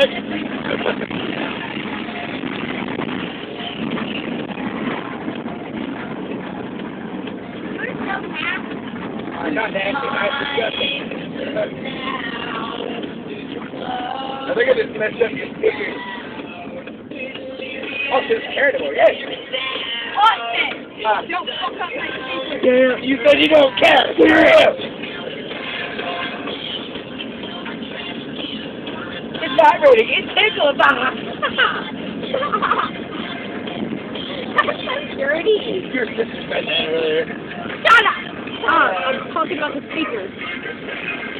Not nasty, nice, disgusting. I think I just messed up your speakers. Oh, so it's charitable, yes. Don't fuck up my speakers. Yeah, you said you don't care. Serious. It's vibrating. It tickles. That's dirty. Your sister said that earlier. Shut up! I'm talking about the speakers.